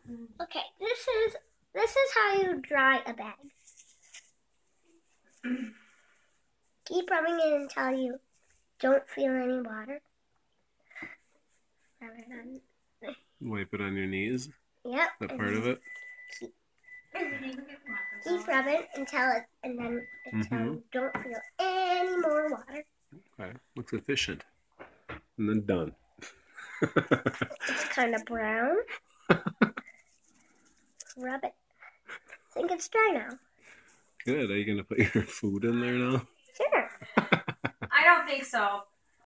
Okay, this is how you dry a bag. Keep rubbing it until you don't feel any water. Rub it on. Wipe it on your knees. Yep. That part of it. Keep rubbing until you don't feel any more water. Okay, looks efficient. And then done. It's kind of brown. Rub it. I think it's dry now. Good. Are you gonna put your food in there now? Sure. I don't think so.